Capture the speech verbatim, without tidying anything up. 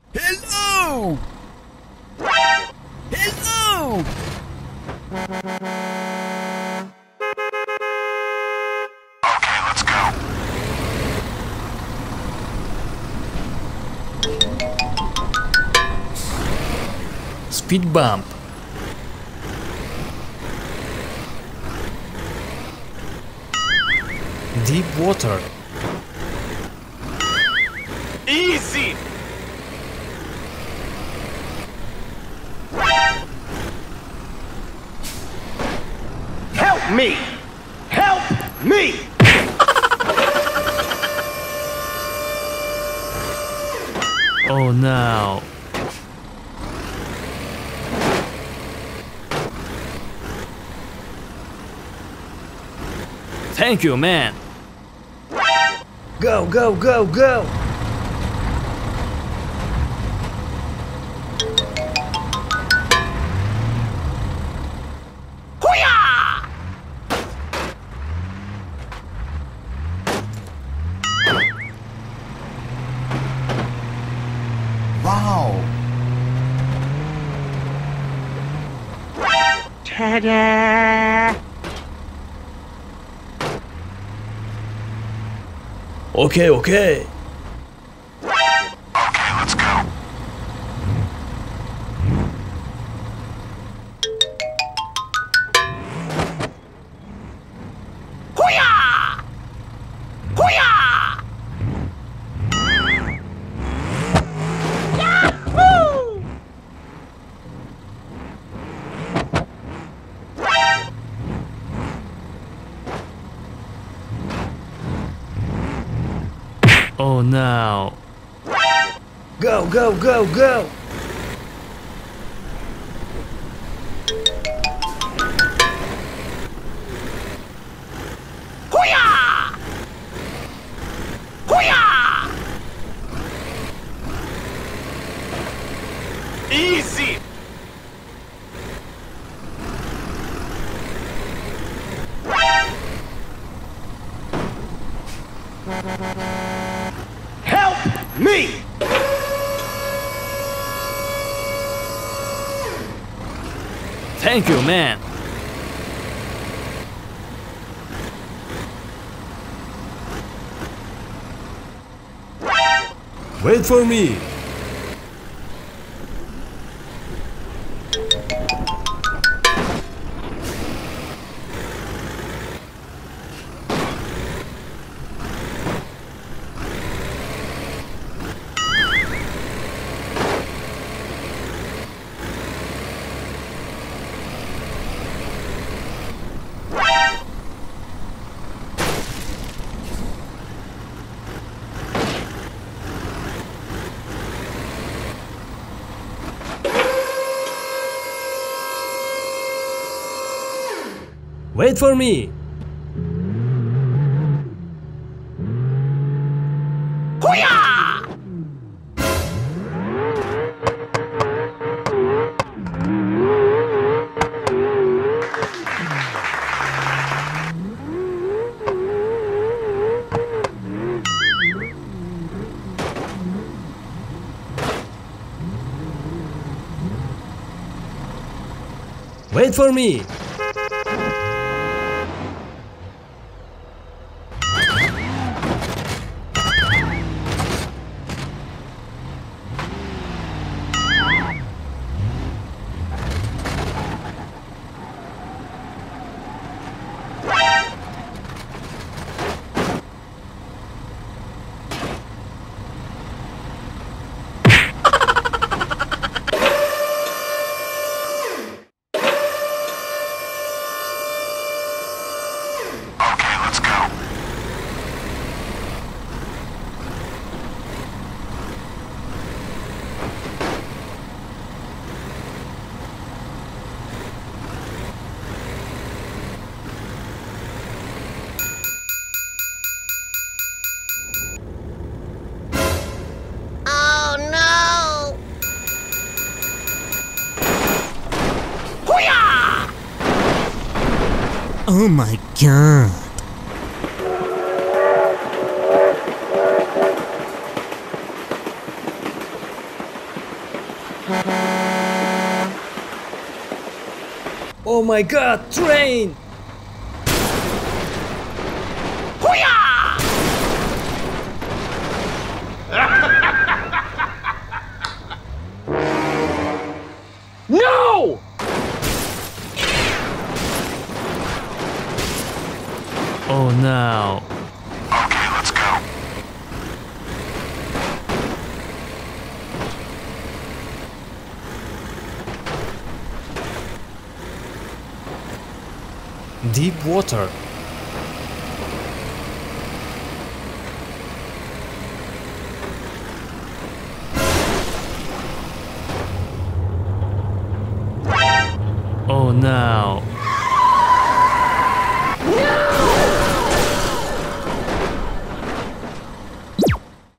Hello! Hello! Okay, let's go. Speed bump. Deep water. Easy! Help me! Help me! Oh no. Thank you, man. Go, go, go, go! Hoo-yah! Wow! Ta-da! Okay, okay. Okay, let's go. Hoo-yah! Hoo-yah! Yahoo! Oh no. Go, go, go, go! Hoo-yah! Hoo-yah! Easy! Help me! Thank you, man. Wait for me! Wait for me! Hoo-yah! Wait for me! Okay, let's go. Oh no! Hoo-yah! Oh my god. Oh my god, train! No! Oh no. Okay, let's go. Deep water. Oh no.